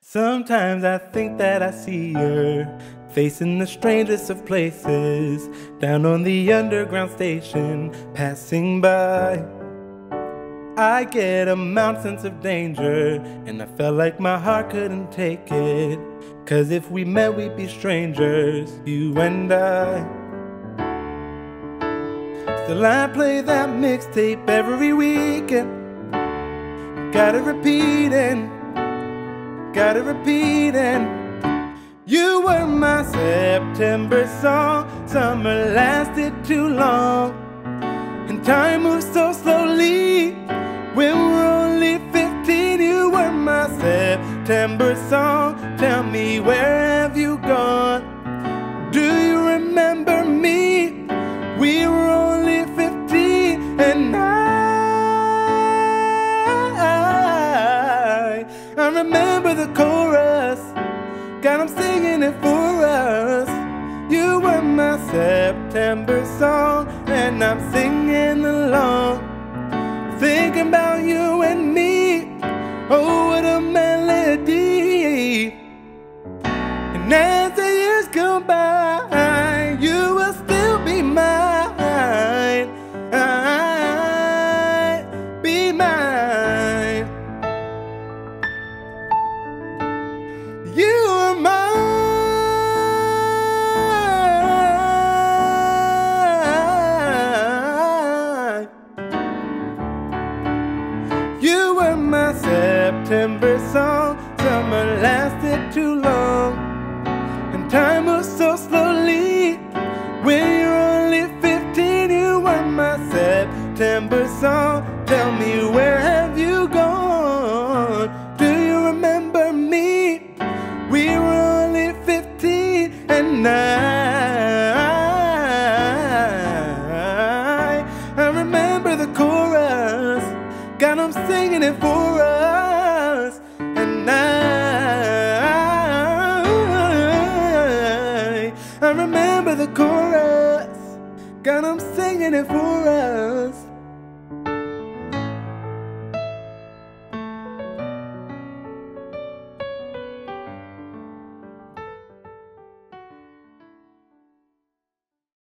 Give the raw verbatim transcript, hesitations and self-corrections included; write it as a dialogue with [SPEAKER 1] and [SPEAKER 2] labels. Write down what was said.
[SPEAKER 1] Sometimes I think that I see her facing the strangest of places, down on the underground station, passing by. I get a mild sense of danger, and I felt like my heart couldn't take it, 'cause if we met we'd be strangers, you and I. Still I play that mixtape every weekend, got it repeating, got it repeating. You were my September song, summer lasted too long, and time moves so slowly when we're only fifteen. You were my September song, tell me where have you gone? Do you remember me? We were only fifteen, and I, I remember the chorus, God, I'm singing it for us. You were my September song, and I'm singing along, thinking about you and me. Oh, what a melody. And as the years go by, you will still be mine, I, be mine. You are mine. You were my September song, summer lasted too long, and time moves so slowly when you're only fifteen. You were my September song, tell me where have you gone? Do you remember me? We were only fifteen, and I, I remember the chorus, God, I'm singing it for us. And I, I remember the chorus, God, I'm singing it for us.